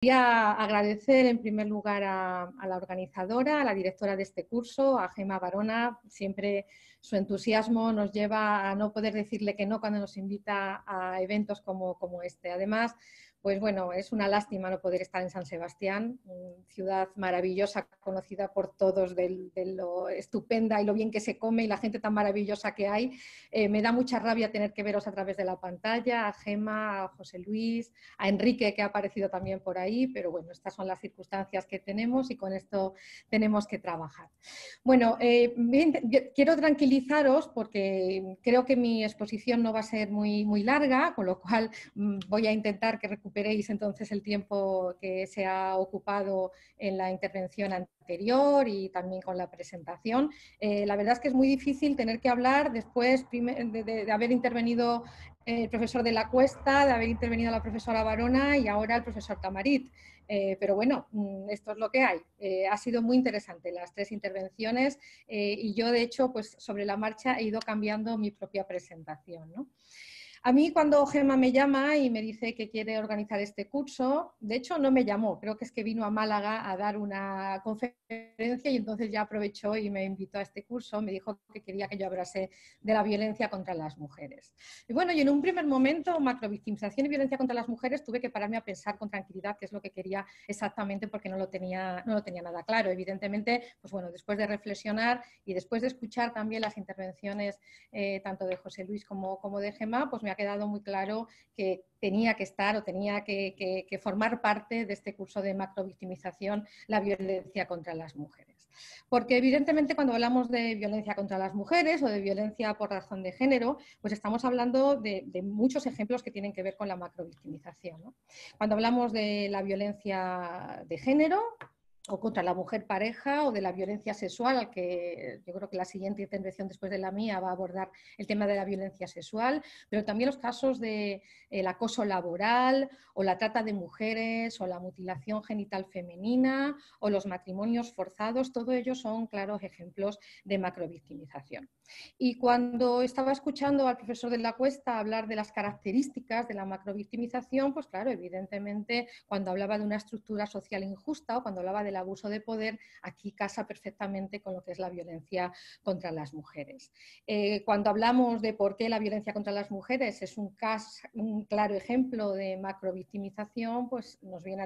Quería agradecer en primer lugar a la organizadora, a la directora de este curso, a Gemma Barona. Siempre su entusiasmo nos lleva a no poder decirle que no cuando nos invita a eventos como este. Además, pues bueno, es una lástima no poder estar en San Sebastián, ciudad maravillosa, conocida por todos de lo estupenda y lo bien que se come y la gente tan maravillosa que hay. Me da mucha rabia tener que veros a través de la pantalla, a Gemma, a José Luis, a Enrique, que ha aparecido también por ahí, pero bueno, estas son las circunstancias que tenemos y con esto tenemos que trabajar. Bueno, quiero tranquilizaros porque creo que mi exposición no va a ser muy larga, con lo cual voy a intentar que recuperéis entonces el tiempo que se ha ocupado en la intervención anterior y también con la presentación. La verdad es que es muy difícil tener que hablar después de haber intervenido el profesor de la Cuesta, de haber intervenido la profesora Barona y ahora el profesor Tamarit. Pero bueno, esto es lo que hay. Ha sido muy interesante las tres intervenciones y yo, de hecho, pues sobre la marcha he ido cambiando mi propia presentación, ¿no? A mí cuando Gemma me llama y me dice que quiere organizar este curso, de hecho no me llamó, creo que es que vino a Málaga a dar una conferencia y entonces ya aprovechó y me invitó a este curso, me dijo que quería que yo hablase de la violencia contra las mujeres. Y bueno, y en un primer momento, macrovictimización y violencia contra las mujeres, tuve que pararme a pensar con tranquilidad qué es lo que quería exactamente porque no lo tenía nada claro. Evidentemente, pues bueno, después de reflexionar y después de escuchar también las intervenciones tanto de José Luis como de Gemma, pues me ha quedado muy claro que tenía que estar o tenía que formar parte de este curso de macrovictimización, la violencia contra las mujeres. Porque evidentemente cuando hablamos de violencia contra las mujeres o de violencia por razón de género, pues estamos hablando de muchos ejemplos que tienen que ver con la macrovictimización, ¿no? Cuando hablamos de la violencia de género, o contra la mujer pareja o de la violencia sexual, al que yo creo que la siguiente intervención después de la mía va a abordar el tema de la violencia sexual, pero también los casos del acoso laboral o la trata de mujeres o la mutilación genital femenina o los matrimonios forzados, todo ello son claros ejemplos de macrovictimización. Y cuando estaba escuchando al profesor de la Cuesta hablar de las características de la macrovictimización, pues claro, evidentemente cuando hablaba de una estructura social injusta o cuando hablaba del abuso de poder, aquí casa perfectamente con lo que es la violencia contra las mujeres. Cuando hablamos de por qué la violencia contra las mujeres es un claro ejemplo de macrovictimización, pues nos viene a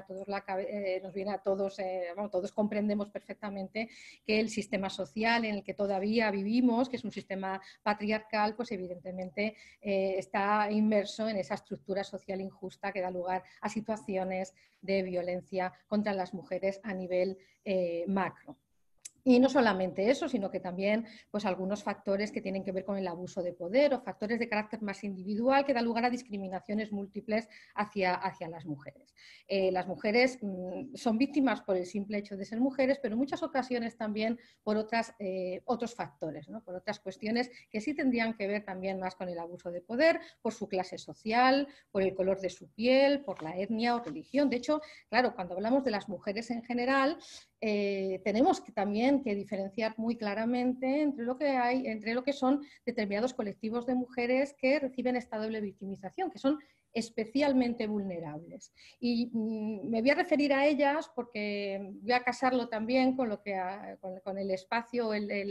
todos, todos comprendemos perfectamente que el sistema social en el que todavía vivimos, que es un sistema patriarcal, pues evidentemente está inmerso en esa estructura social injusta que da lugar a situaciones de violencia contra las mujeres a nivel macro. Y no solamente eso, sino que también pues, algunos factores que tienen que ver con el abuso de poder o factores de carácter más individual que dan lugar a discriminaciones múltiples hacia las mujeres. Las mujeres son víctimas por el simple hecho de ser mujeres, pero en muchas ocasiones también por otros factores, ¿no? Por otras cuestiones que sí tendrían que ver también más con el abuso de poder, por su clase social, por el color de su piel, por la etnia o religión. De hecho, claro, cuando hablamos de las mujeres en general, tenemos también que diferenciar muy claramente entre lo que son determinados colectivos de mujeres que reciben esta doble victimización, que son especialmente vulnerables. Y me voy a referir a ellas porque voy a casarlo también con el espacio,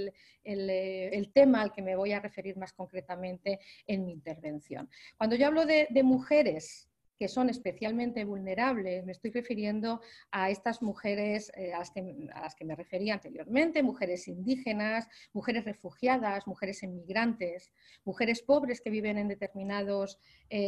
el tema al que me voy a referir más concretamente en mi intervención. Cuando yo hablo de mujeres que son especialmente vulnerables, me estoy refiriendo a estas mujeres a las que me refería anteriormente, mujeres indígenas, mujeres refugiadas, mujeres inmigrantes, mujeres pobres que viven en determinadas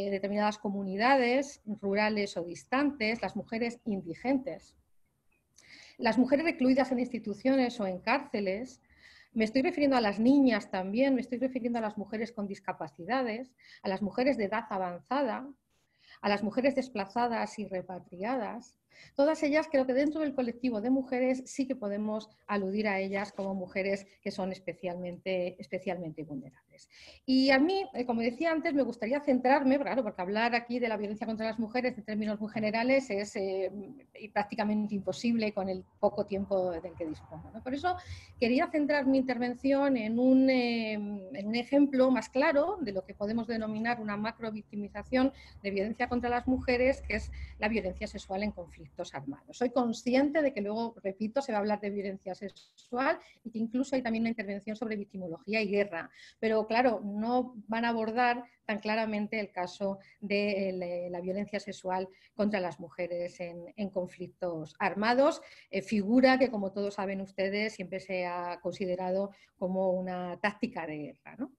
comunidades rurales o distantes, las mujeres indigentes, las mujeres recluidas en instituciones o en cárceles. Me estoy refiriendo a las niñas también, me estoy refiriendo a las mujeres con discapacidades, a las mujeres de edad avanzada, a las mujeres desplazadas y repatriadas. Todas ellas creo que dentro del colectivo de mujeres sí que podemos aludir a ellas como mujeres que son especialmente vulnerables. Y a mí, como decía antes, me gustaría centrarme, claro, porque hablar aquí de la violencia contra las mujeres en términos muy generales es prácticamente imposible con el poco tiempo del que dispongo, ¿no? Por eso quería centrar mi intervención en un ejemplo más claro de lo que podemos denominar una macrovictimización de violencia contra las mujeres, que es la violencia sexual en conflicto conflictos armados. Soy consciente de que luego, repito, se va a hablar de violencia sexual y que incluso hay también una intervención sobre victimología y guerra, pero claro, no van a abordar tan claramente el caso de la violencia sexual contra las mujeres en conflictos armados, figura que, como todos saben ustedes, siempre se ha considerado como una táctica de guerra, ¿no?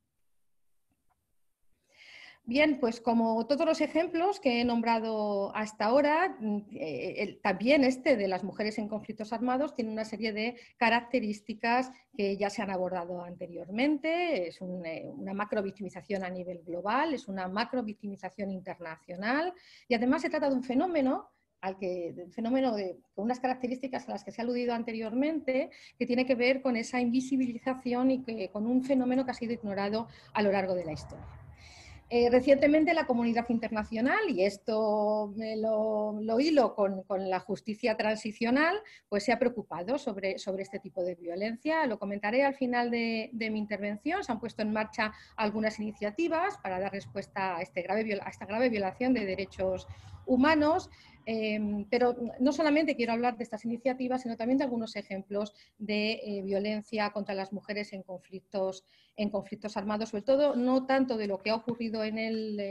Bien, pues como todos los ejemplos que he nombrado hasta ahora, también este de las mujeres en conflictos armados tiene una serie de características que ya se han abordado anteriormente. Es una macrovictimización a nivel global, es una macrovictimización internacional y además se trata de un fenómeno con unas características a las que se ha aludido anteriormente, que tiene que ver con esa invisibilización y con un fenómeno que ha sido ignorado a lo largo de la historia. Recientemente la comunidad internacional, y esto me lo hilo con la justicia transicional, pues se ha preocupado sobre este tipo de violencia. Lo comentaré al final de mi intervención. Se han puesto en marcha algunas iniciativas para dar respuesta a esta grave violación de derechos humanos, pero no solamente quiero hablar de estas iniciativas, sino también de algunos ejemplos de violencia contra las mujeres en conflictos armados, sobre todo no tanto de lo que ha ocurrido en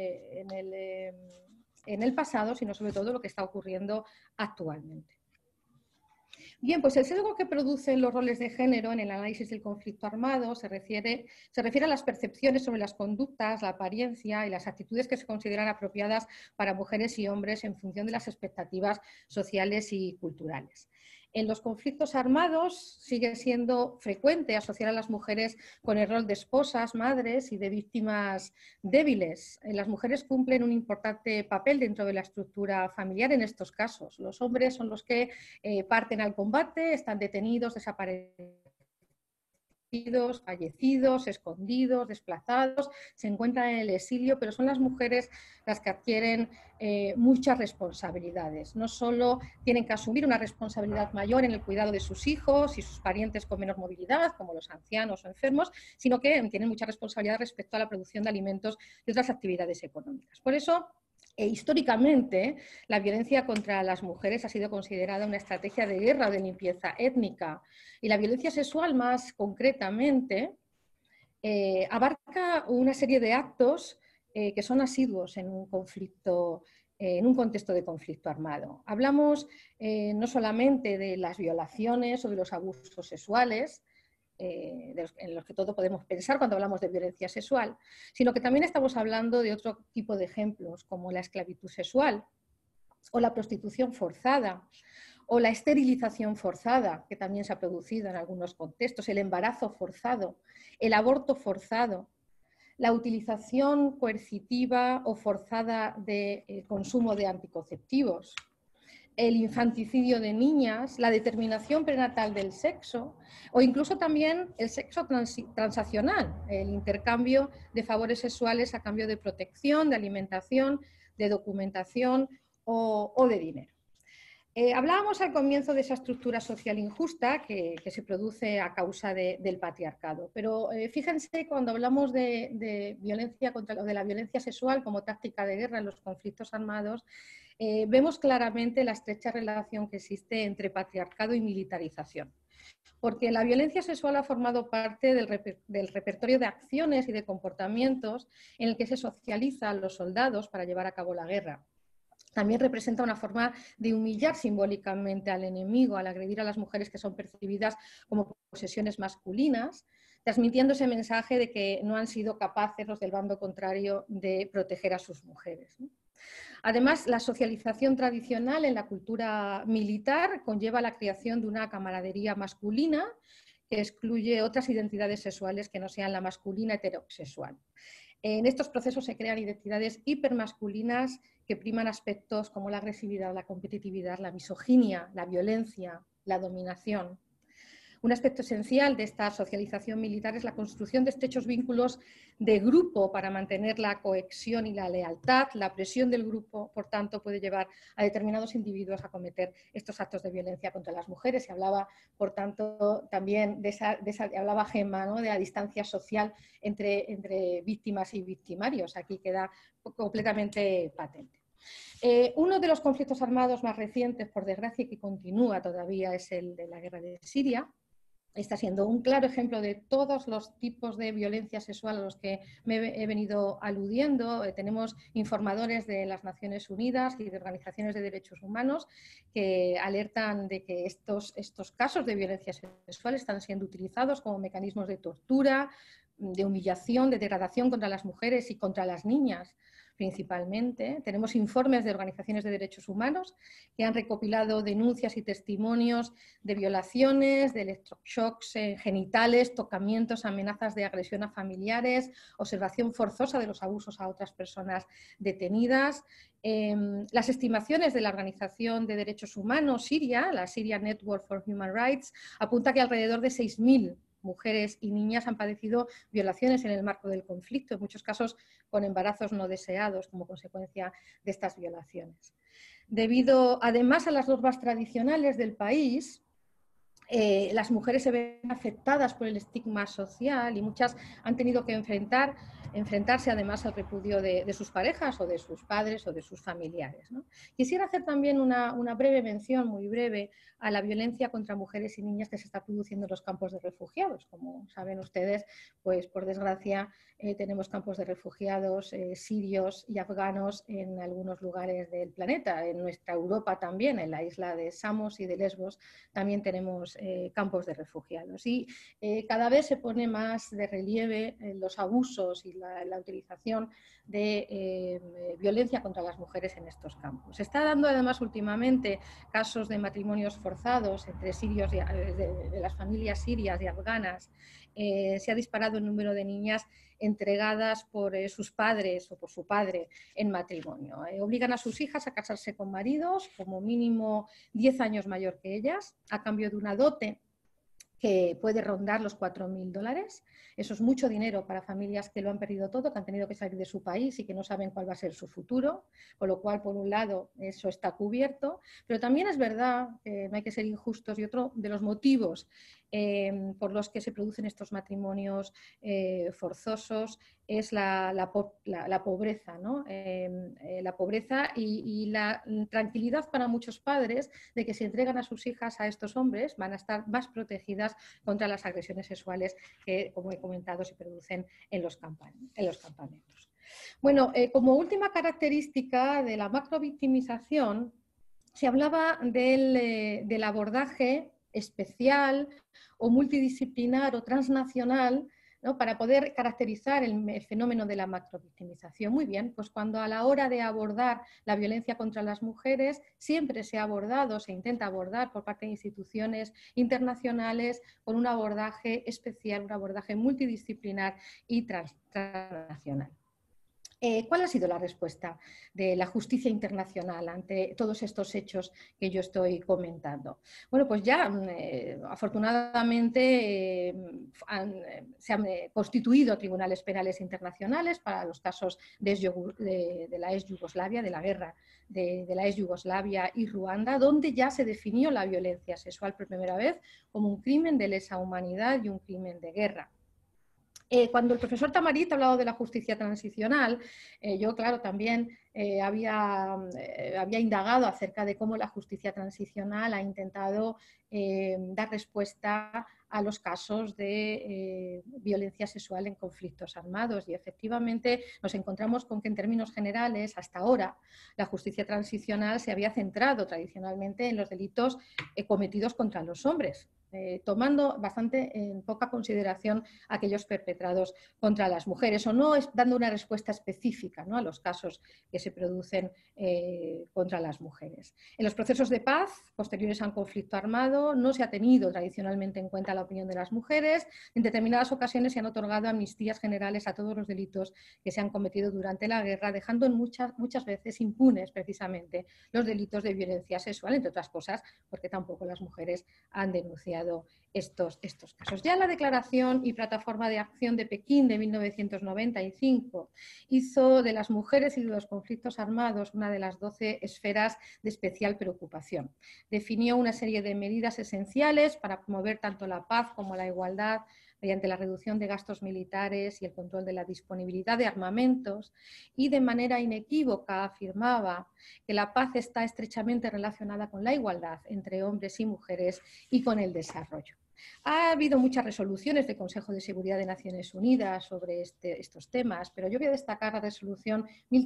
el pasado, sino sobre todo lo que está ocurriendo actualmente. Bien, pues el sesgo que producen los roles de género en el análisis del conflicto armado se refiere a las percepciones sobre las conductas, la apariencia y las actitudes que se consideran apropiadas para mujeres y hombres en función de las expectativas sociales y culturales. En los conflictos armados sigue siendo frecuente asociar a las mujeres con el rol de esposas, madres y de víctimas débiles. Las mujeres cumplen un importante papel dentro de la estructura familiar en estos casos. Los hombres son los que parten al combate, están detenidos, desaparecidos, fallecidos, escondidos, desplazados, se encuentran en el exilio, pero son las mujeres las que adquieren muchas responsabilidades. No solo tienen que asumir una responsabilidad mayor en el cuidado de sus hijos y sus parientes con menor movilidad, como los ancianos o enfermos, sino que tienen mucha responsabilidad respecto a la producción de alimentos y otras actividades económicas. Por eso, históricamente, la violencia contra las mujeres ha sido considerada una estrategia de guerra o de limpieza étnica, y la violencia sexual, más concretamente, abarca una serie de actos que son asiduos en un conflicto, en un contexto de conflicto armado. Hablamos no solamente de las violaciones o de los abusos sexuales, en los que todos podemos pensar cuando hablamos de violencia sexual, sino que también estamos hablando de otro tipo de ejemplos, como la esclavitud sexual o la prostitución forzada o la esterilización forzada, que también se ha producido en algunos contextos, el embarazo forzado, el aborto forzado, la utilización coercitiva o forzada de consumo de anticonceptivos, el infanticidio de niñas, la determinación prenatal del sexo o incluso también el sexo transaccional, el intercambio de favores sexuales a cambio de protección, de alimentación, de documentación o de dinero. Hablábamos al comienzo de esa estructura social injusta que se produce a causa del patriarcado, pero fíjense, cuando hablamos de la violencia sexual como táctica de guerra en los conflictos armados, vemos claramente la estrecha relación que existe entre patriarcado y militarización. Porque la violencia sexual ha formado parte del repertorio de acciones y de comportamientos en el que se socializa a los soldados para llevar a cabo la guerra. También representa una forma de humillar simbólicamente al enemigo al agredir a las mujeres que son percibidas como posesiones masculinas, transmitiendo ese mensaje de que no han sido capaces los del bando contrario de proteger a sus mujeres. Además, la socialización tradicional en la cultura militar conlleva la creación de una camaradería masculina que excluye otras identidades sexuales que no sean la masculina heterosexual. En estos procesos se crean identidades hipermasculinas que priman aspectos como la agresividad, la competitividad, la misoginia, la violencia, la dominación. Un aspecto esencial de esta socialización militar es la construcción de estrechos vínculos de grupo para mantener la cohesión y la lealtad. La presión del grupo, por tanto, puede llevar a determinados individuos a cometer estos actos de violencia contra las mujeres. Se hablaba, por tanto, también hablaba Gemma, ¿no?, de la distancia social entre víctimas y victimarios. Aquí queda completamente patente. Uno de los conflictos armados más recientes, por desgracia, y que continúa todavía, es el de la guerra de Siria. Está siendo un claro ejemplo de todos los tipos de violencia sexual a los que me he venido aludiendo. Tenemos informadores de las Naciones Unidas y de organizaciones de derechos humanos que alertan de que estos casos de violencia sexual están siendo utilizados como mecanismos de tortura, de humillación, de degradación contra las mujeres y contra las niñas principalmente. Tenemos informes de organizaciones de derechos humanos que han recopilado denuncias y testimonios de violaciones, de electroshocks genitales, tocamientos, amenazas de agresión a familiares, observación forzosa de los abusos a otras personas detenidas. Las estimaciones de la Organización de Derechos Humanos Siria, la Syria Network for Human Rights, apunta que alrededor de 6.000 mujeres y niñas han padecido violaciones en el marco del conflicto, en muchos casos con embarazos no deseados como consecuencia de estas violaciones. Debido además a las normas tradicionales del país, las mujeres se ven afectadas por el estigma social y muchas han tenido que enfrentarse además al repudio de sus parejas o de sus padres o de sus familiares, ¿no? Quisiera hacer también una breve mención, muy breve, a la violencia contra mujeres y niñas que se está produciendo en los campos de refugiados. Como saben ustedes, pues por desgracia tenemos campos de refugiados sirios y afganos en algunos lugares del planeta. En nuestra Europa también, en la isla de Samos y de Lesbos, también tenemos campos de refugiados. Y cada vez se pone más de relieve los abusos y la utilización de violencia contra las mujeres en estos campos. Se está dando además últimamente casos de matrimonios forzados entre sirios de las familias sirias y afganas. Se ha disparado el número de niñas entregadas por sus padres o por su padre en matrimonio. Obligan a sus hijas a casarse con maridos como mínimo 10 años mayor que ellas, a cambio de una dote que puede rondar los $4.000. Eso es mucho dinero para familias que lo han perdido todo, que han tenido que salir de su país y que no saben cuál va a ser su futuro, con lo cual, por un lado, eso está cubierto, pero también es verdad que no hay que ser injustos y otro de los motivos por los que se producen estos matrimonios forzosos es la pobreza, ¿no? La pobreza y la tranquilidad para muchos padres de que si entregan a sus hijas a estos hombres van a estar más protegidas contra las agresiones sexuales que, como he comentado, se producen en los campamentos. Bueno, como última característica de la macrovictimización, se hablaba del abordaje especial o multidisciplinar o transnacional, ¿no?, para poder caracterizar el fenómeno de la macrovictimización. Muy bien, pues cuando a la hora de abordar la violencia contra las mujeres siempre se ha abordado, se intenta abordar por parte de instituciones internacionales con un abordaje especial, un abordaje multidisciplinar y transnacional. ¿Cuál ha sido la respuesta de la justicia internacional ante todos estos hechos que yo estoy comentando? Bueno, pues ya afortunadamente se han constituido tribunales penales internacionales para los casos de la ex Yugoslavia, de la guerra de la ex Yugoslavia y Ruanda, donde ya se definió la violencia sexual por primera vez como un crimen de lesa humanidad y un crimen de guerra. Cuando el profesor Tamarit ha hablado de la justicia transicional, yo, claro, también había indagado acerca de cómo la justicia transicional ha intentado dar respuesta a los casos de violencia sexual en conflictos armados, y efectivamente nos encontramos con que en términos generales hasta ahora la justicia transicional se había centrado tradicionalmente en los delitos cometidos contra los hombres, tomando bastante en poca consideración aquellos perpetrados contra las mujeres, o no dando una respuesta específica, ¿no?, a los casos que se producen contra las mujeres. En los procesos de paz posteriores a un conflicto armado no se ha tenido tradicionalmente en cuenta la opinión de las mujeres. En determinadas ocasiones se han otorgado amnistías generales a todos los delitos que se han cometido durante la guerra, dejando en muchas veces impunes precisamente los delitos de violencia sexual, entre otras cosas porque tampoco las mujeres han denunciado estos casos. Ya la Declaración y Plataforma de Acción de Pekín de 1995 hizo de las mujeres y de los conflictos armados una de las 12 esferas de especial preocupación. Definió una serie de medidas esenciales para promover tanto la paz como la igualdad mediante la reducción de gastos militares y el control de la disponibilidad de armamentos, y de manera inequívoca afirmaba que la paz está estrechamente relacionada con la igualdad entre hombres y mujeres y con el desarrollo. Ha habido muchas resoluciones del Consejo de Seguridad de Naciones Unidas sobre estos temas, pero yo voy a destacar la resolución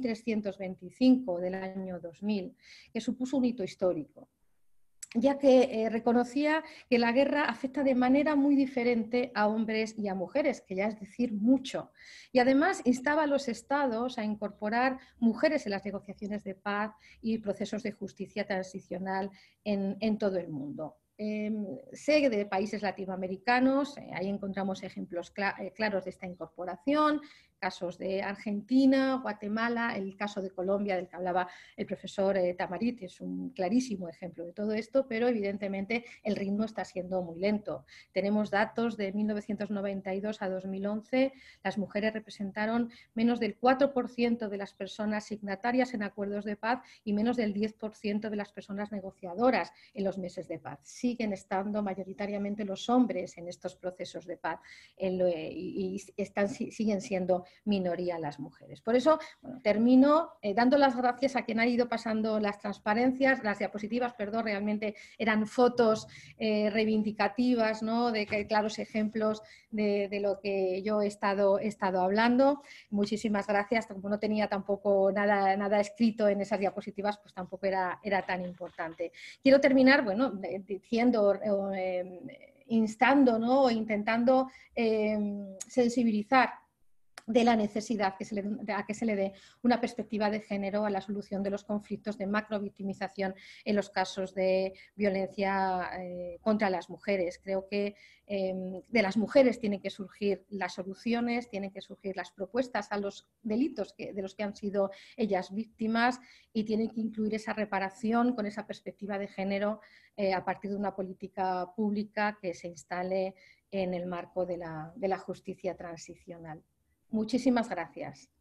1325 del año 2000, que supuso un hito histórico, ya que reconocía que la guerra afecta de manera muy diferente a hombres y a mujeres, que ya es decir mucho. Y además instaba a los estados a incorporar mujeres en las negociaciones de paz y procesos de justicia transicional en todo el mundo. Sé de países latinoamericanos, ahí encontramos ejemplos claros de esta incorporación, casos de Argentina, Guatemala, el caso de Colombia del que hablaba el profesor Tamarit, es un clarísimo ejemplo de todo esto, pero evidentemente el ritmo está siendo muy lento. Tenemos datos de 1992 a 2011, las mujeres representaron menos del 4% de las personas signatarias en acuerdos de paz y menos del 10% de las personas negociadoras en los meses de paz. Siguen estando mayoritariamente los hombres en estos procesos de paz y siguen siendo minoría las mujeres. Por eso, bueno, termino dando las gracias a quien ha ido pasando las transparencias, las diapositivas, perdón, realmente eran fotos reivindicativas, ¿no? De claros ejemplos de lo que yo he estado hablando. Muchísimas gracias. Como no tenía tampoco nada escrito en esas diapositivas, pues tampoco era tan importante. Quiero terminar, bueno, diciendo, instando, ¿no? O intentando sensibilizar de la necesidad a que se le dé una perspectiva de género a la solución de los conflictos de macrovictimización en los casos de violencia contra las mujeres. Creo que de las mujeres tienen que surgir las soluciones, tienen que surgir las propuestas a los delitos de los que han sido ellas víctimas, y tienen que incluir esa reparación con esa perspectiva de género a partir de una política pública que se instale en el marco de la justicia transicional. Muchísimas gracias.